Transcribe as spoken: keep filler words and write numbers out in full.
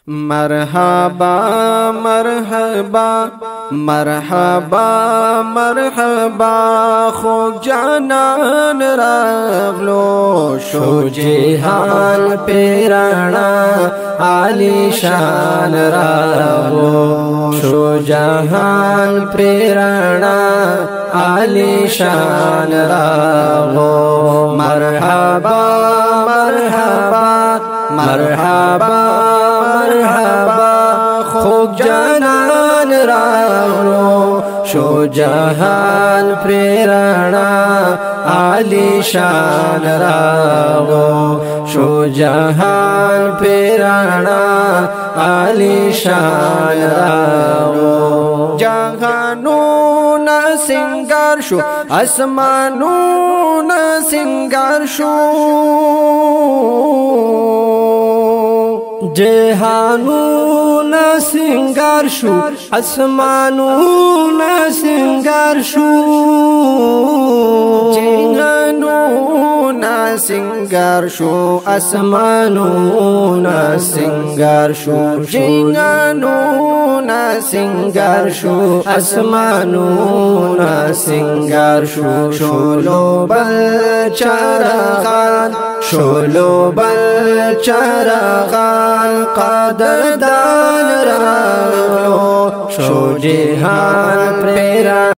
مرحبا مرحبا مرحبا مرحبا خوب جانان راغلو شو جهان پیرانا علی شان راغلو شو جهان پیرانا علی شان راغلو مرحبا مرحبا مرحبا مرحبا خوب جانان راغلو شو جهان پریرانا علی شان راغلو شو جهان پریرانا علی شان راغلو جهانون سنگار شو اسمانون سنگار شو جهانون سنگار شو اسمانون سنگار شو جهانون سنگار شو اسمانون سنگار شو جهانون سنگار شو اسمانون سنگار شو شولو بل چرغان شولو بل چرغان قدردان راغلو شو جهان پریران